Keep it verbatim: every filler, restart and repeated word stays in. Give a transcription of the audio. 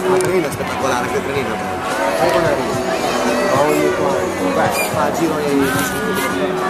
Il trenino è spettacolare, che trenino bello. Sai con la risa. Ma ogni quanto. Beh, fa giro nei